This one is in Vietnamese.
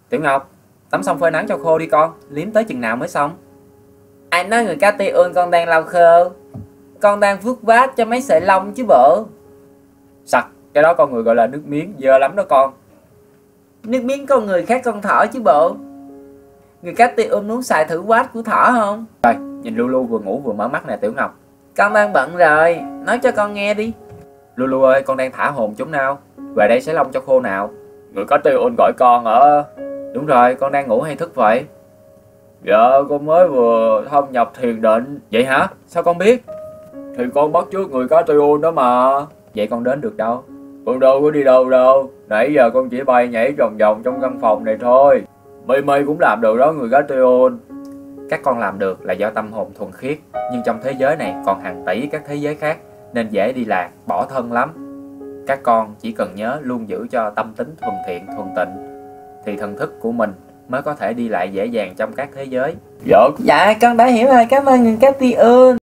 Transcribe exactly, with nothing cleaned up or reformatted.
Tiểu Ngọc, tắm xong phơi nắng cho khô đi con, liếm tới chừng nào mới xong? Ai nói người cá Ti-ưn con đang lau khô? Con đang vuốt vát cho mấy sợi lông chứ bộ. Sặc, cái đó con người gọi là nước miếng, dơ lắm đó con. Nước miếng con người khác con thỏ chứ bộ. Người cá Ti-ưn muốn xài thử vát của thỏ không? Rồi, nhìn Lulu vừa ngủ vừa mở mắt nè Tiểu Ngọc. Con đang bận rồi, nói cho con nghe đi. Lulu ơi, con đang thả hồn chúng nào. Về đây xới lông cho khô nào. Người cá Ti-ưn gọi con ở... Đúng rồi, con đang ngủ hay thức vậy? Dạ, con mới vừa thâm nhập thiền định. Vậy hả? Sao con biết? Thì con bắt chước người cá Ti-ưn đó mà. Vậy con đến được đâu? Con đâu có đi đâu đâu. Nãy giờ con chỉ bay nhảy vòng vòng trong căn phòng này thôi. Mây Mây cũng làm được đó người cá Ti-ưn. Các con làm được là do tâm hồn thuần khiết. Nhưng trong thế giới này còn hàng tỷ các thế giới khác, nên dễ đi lạc, bỏ thân lắm. Các con chỉ cần nhớ luôn giữ cho tâm tính thuần thiện, thuần tịnh, thì thần thức của mình mới có thể đi lại dễ dàng trong các thế giới. Dạ, dạ con đã hiểu rồi, cảm ơn người cá Ti-ưn.